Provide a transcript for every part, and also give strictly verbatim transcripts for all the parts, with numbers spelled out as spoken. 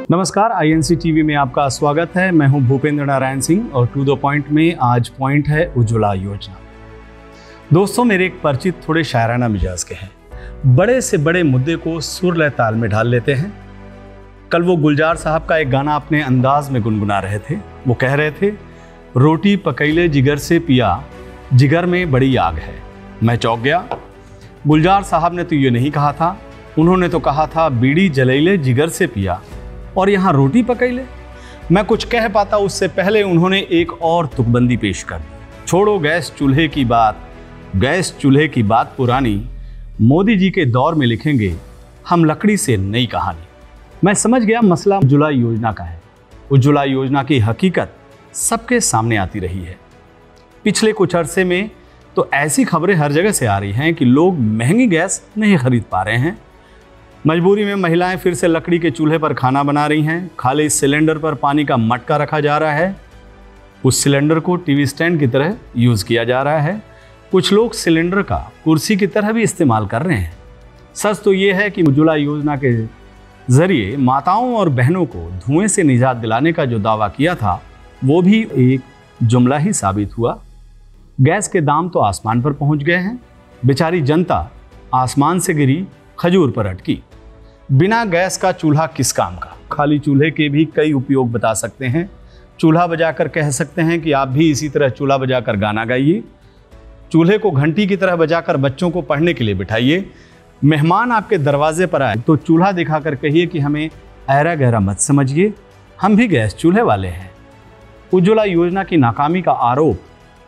नमस्कार, आई एन सी टीवी में आपका स्वागत है। मैं हूं भूपेंद्र नारायण सिंह और टू द पॉइंट में आज पॉइंट है उज्ज्वला योजना। दोस्तों, मेरे एक परिचित थोड़े शायराना मिजाज के हैं, बड़े से बड़े मुद्दे को सुर लय ताल में ढाल लेते हैं। कल वो गुलजार साहब का एक गाना अपने अंदाज में गुनगुना रहे थे। वो कह रहे थे, रोटी पकैले जिगर से पिया, जिगर में बड़ी आग है। मैं चौंक गया। गुलजार साहब ने तो ये नहीं कहा था, उन्होंने तो कहा था बीड़ी जलैले जिगर से पिया, और यहाँ रोटी पकैले। मैं कुछ कह पाता उससे पहले उन्होंने एक और तुकबंदी पेश कर दी। छोड़ो गैस चूल्हे की बात, गैस चूल्हे की बात पुरानी, मोदी जी के दौर में लिखेंगे हम लकड़ी से नई कहानी। मैं समझ गया मसला उज्ज्वला योजना का है। उज्ज्वला योजना की हकीकत सबके सामने आती रही है। पिछले कुछ अरसे में तो ऐसी खबरें हर जगह से आ रही हैं कि लोग महंगी गैस नहीं खरीद पा रहे हैं। मजबूरी में महिलाएं फिर से लकड़ी के चूल्हे पर खाना बना रही हैं। खाली सिलेंडर पर पानी का मटका रखा जा रहा है, उस सिलेंडर को टीवी स्टैंड की तरह यूज़ किया जा रहा है। कुछ लोग सिलेंडर का कुर्सी की तरह भी इस्तेमाल कर रहे हैं। सच तो ये है कि उज्ज्वला योजना के जरिए माताओं और बहनों को धुएं से निजात दिलाने का जो दावा किया था वो भी एक जुमला ही साबित हुआ। गैस के दाम तो आसमान पर पहुंच गए हैं। बेचारी जनता आसमान से गिरी खजूर पर अटकी। बिना गैस का चूल्हा किस काम का। खाली चूल्हे के भी कई उपयोग बता सकते हैं। चूल्हा बजाकर कह सकते हैं कि आप भी इसी तरह चूल्हा बजाकर गाना गाइए। चूल्हे को घंटी की तरह बजाकर बच्चों को पढ़ने के लिए बिठाइए। मेहमान आपके दरवाजे पर आए तो चूल्हा दिखाकर कहिए कि हमें ऐरा गहरा मत समझिए, हम भी गैस चूल्हे वाले हैं। उज्ज्वला योजना की नाकामी का आरोप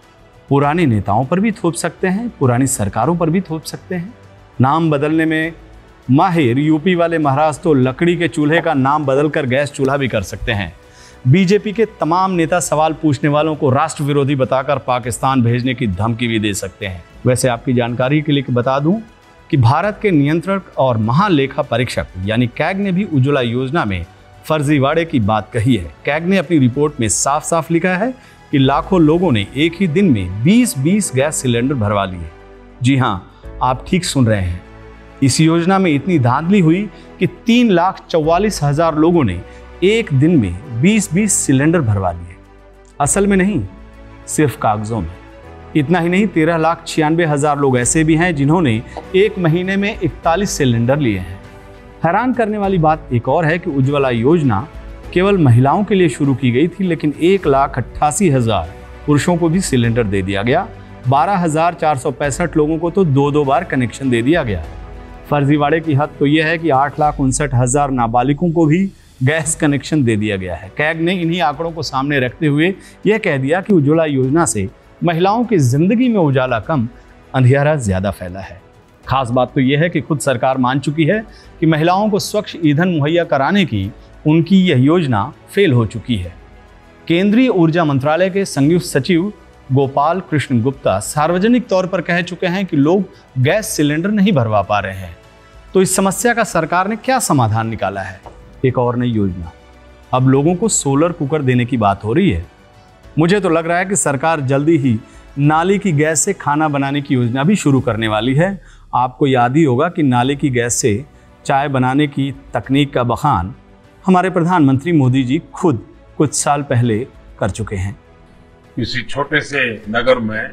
पुराने नेताओं पर भी थोप सकते हैं, पुरानी सरकारों पर भी थोप सकते हैं। नाम बदलने में माहिर यूपी वाले महाराज तो लकड़ी के चूल्हे का नाम बदलकर गैस चूल्हा भी कर सकते हैं। बीजेपी के तमाम नेता सवाल पूछने वालों को राष्ट्र विरोधी बताकर पाकिस्तान भेजने की धमकी भी दे सकते हैं। वैसे आपकी जानकारी के लिए बता दूं कि भारत के नियंत्रक और महालेखा परीक्षक यानी कैग ने भी उज्ज्वला योजना में फर्जीवाड़े की बात कही है। कैग ने अपनी रिपोर्ट में साफ साफ लिखा है कि लाखों लोगों ने एक ही दिन में बीस बीस गैस सिलेंडर भरवा लिए। जी हाँ, आप ठीक सुन रहे हैं। इस योजना में इतनी धांधली हुई कि तीन लाख चौवालीस हजार लोगों ने एक दिन में बीस बीस सिलेंडर भरवा लिए। असल में नहीं, सिर्फ कागजों में। इतना ही नहीं, तेरह लाख छियानवे हजार लोग ऐसे भी हैं जिन्होंने एक महीने में इकतालीस सिलेंडर लिए हैं। हैरान करने वाली बात एक और है कि उज्ज्वला योजना केवल महिलाओं के लिए शुरू की गई थी, लेकिन एक लाख अट्ठासी हजार पुरुषों को भी सिलेंडर दे दिया गया। बारह हजार चार सौ पैंसठ लोगों को तो दो दो बार कनेक्शन दे दिया गया। फर्जीवाड़े की हद तो यह है कि आठ लाख उनसठ हजार नाबालिगों को भी गैस कनेक्शन दे दिया गया है। कैग ने इन्हीं आंकड़ों को सामने रखते हुए यह कह दिया कि उज्ज्वला योजना से महिलाओं की जिंदगी में उजाला कम, अंधियारा ज्यादा फैला है। खास बात तो यह है कि खुद सरकार मान चुकी है कि महिलाओं को स्वच्छ ईंधन मुहैया कराने की उनकी यह योजना फेल हो चुकी है। केंद्रीय ऊर्जा मंत्रालय के संयुक्त सचिव गोपाल कृष्ण गुप्ता सार्वजनिक तौर पर कह चुके हैं कि लोग गैस सिलेंडर नहीं भरवा पा रहे हैं। तो इस समस्या का सरकार ने क्या समाधान निकाला है? एक और नई योजना। अब लोगों को सोलर कुकर देने की बात हो रही है। मुझे तो लग रहा है कि सरकार जल्दी ही नाली की गैस से खाना बनाने की योजना भी शुरू करने वाली है। आपको याद ही होगा कि नाली की गैस से चाय बनाने की तकनीक का बखान हमारे प्रधानमंत्री मोदी जी खुद कुछ साल पहले कर चुके हैं। किसी छोटे से नगर में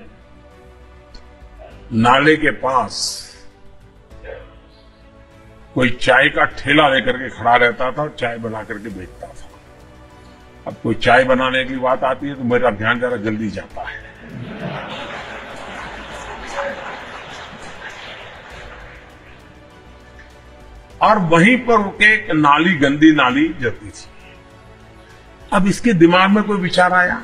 नाले के पास कोई चाय का ठेला लेकर के खड़ा रहता था और चाय बना करके बेचता था। अब कोई चाय बनाने की बात आती है तो मेरा ध्यान जरा जल्दी जाता है। और वहीं पर एक नाली, गंदी नाली जलती थी। अब इसके दिमाग में कोई विचार आया,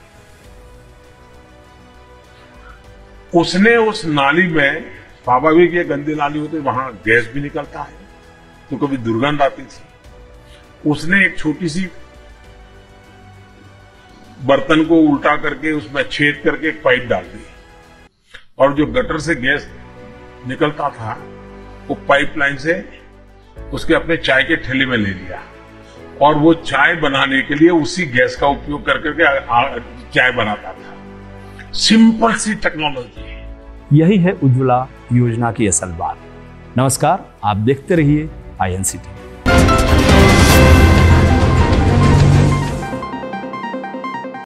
उसने उस नाली में, स्वाभाविक ये गंदी नाली होती, वहां गैस भी निकलता है तो कभी दुर्गंध आती थी। उसने एक छोटी सी बर्तन को उल्टा करके उसमें छेद करके एक पाइप डाल दी और जो गटर से गैस निकलता था वो पाइपलाइन से उसके अपने चाय के ठेले में ले लिया और वो चाय बनाने के लिए उसी गैस का उपयोग कर करके चाय बनाता था। सिंपल सी टेक्नोलॉजी। यही है उज्ज्वला योजना की असल बात। नमस्कार, आप देखते रहिए I N C T we.